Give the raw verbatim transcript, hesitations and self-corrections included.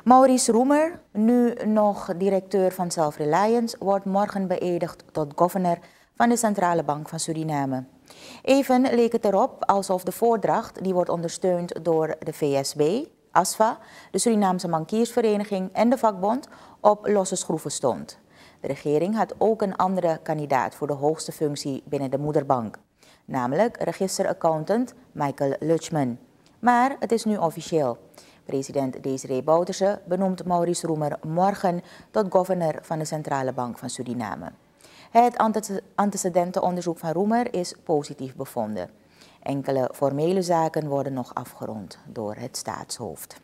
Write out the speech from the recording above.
Maurice Roemer, nu nog directeur van Self-Reliance, wordt morgen beëdigd tot governor van de Centrale Bank van Suriname. Even leek het erop alsof de voordracht, die wordt ondersteund door de V S B, A S F A, de Surinaamse Bankiersvereniging en de vakbond, op losse schroeven stond. De regering had ook een andere kandidaat voor de hoogste functie binnen de moederbank, namelijk registeraccountant Michael Lutschman. Maar het is nu officieel. President Desiree Bouterse benoemt Maurice Roemer morgen tot governor van de Centrale Bank van Suriname. Het antecedentenonderzoek van Roemer is positief bevonden. Enkele formele zaken worden nog afgerond door het staatshoofd.